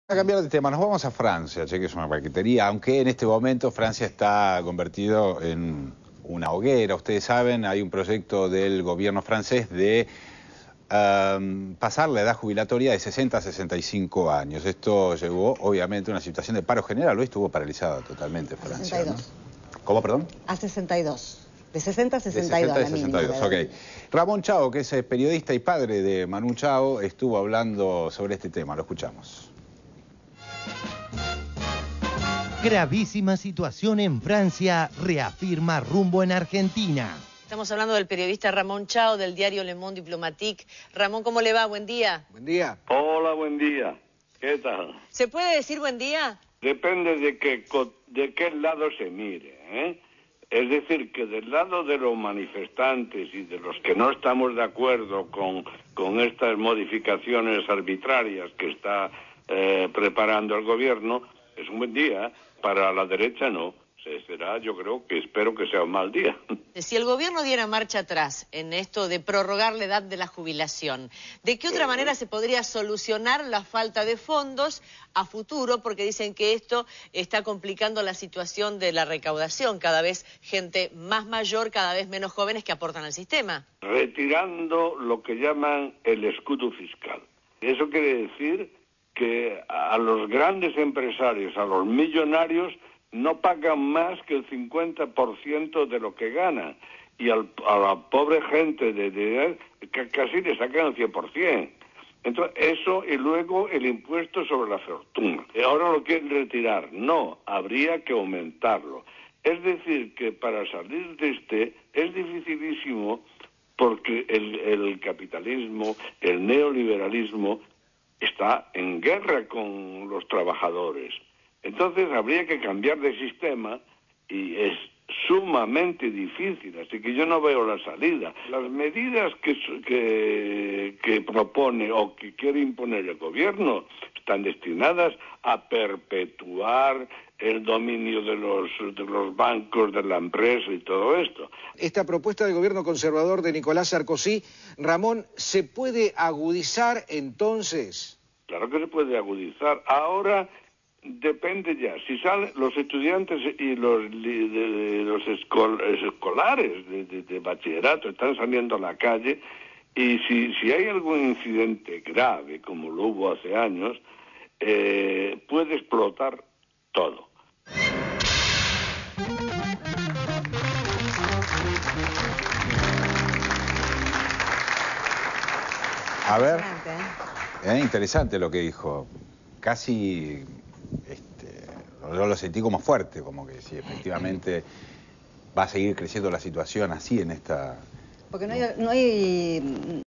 A cambiar de tema, nos vamos a Francia, che, que es una paquetería, aunque en este momento Francia está convertido en una hoguera. Ustedes saben, hay un proyecto del gobierno francés de pasar la edad jubilatoria de 60 a 65 años. Esto llevó, obviamente, a una situación de paro general. Hoy estuvo paralizada totalmente Francia, 62. ¿no? ¿Cómo, perdón? A 62. De 60 a 62. De 60 a la mínima, 62, ok. Ramón Chao, que es periodista y padre de Manu Chao, estuvo hablando sobre este tema. Lo escuchamos. Gravísima situación en Francia, reafirma rumbo en Argentina. Estamos hablando del periodista Ramón Chao, del diario Le Monde Diplomatique. Ramón, ¿cómo le va? Buen día. Buen día. Hola, buen día. ¿Qué tal? ¿Se puede decir buen día? Depende de qué lado se mire, ¿eh? Es decir, que del lado de los manifestantes y de los que no estamos de acuerdo con estas modificaciones arbitrarias que está preparando el gobierno, es un buen día. Para la derecha no. Será, yo creo que espero que sea un mal día. Si el gobierno diera marcha atrás en esto de prorrogar la edad de la jubilación, ¿de qué otra manera se podría solucionar la falta de fondos a futuro? Porque dicen que esto está complicando la situación de la recaudación. Cada vez gente más mayor, cada vez menos jóvenes que aportan al sistema. Retirando lo que llaman el escudo fiscal. Eso quiere decir que a los grandes empresarios, a los millonarios, no pagan más que el 50% de lo que ganan. Y a la pobre gente casi le sacan el 100%. Entonces, eso y luego el impuesto sobre la fortuna. Ahora lo quieren retirar. No, habría que aumentarlo. Es decir, que para salir de este es dificilísimo porque el capitalismo, el neoliberalismo, está en guerra con los trabajadores. Entonces habría que cambiar de sistema y es sumamente difícil, así que yo no veo la salida. Las medidas que propone o que quiere imponer el gobierno están destinadas a perpetuar el dominio de los bancos, de la empresa y todo esto. Esta propuesta del gobierno conservador de Nicolás Sarkozy, Ramón, ¿se puede agudizar entonces? Claro que se puede agudizar. Ahora depende ya. Si salen los estudiantes y los escolares de bachillerato están saliendo a la calle y si hay algún incidente grave, como lo hubo hace años, puede explotar todo. A ver, interesante lo que dijo. Casi, yo lo sentí como fuerte, como que si efectivamente va a seguir creciendo la situación así en esta... Porque no hay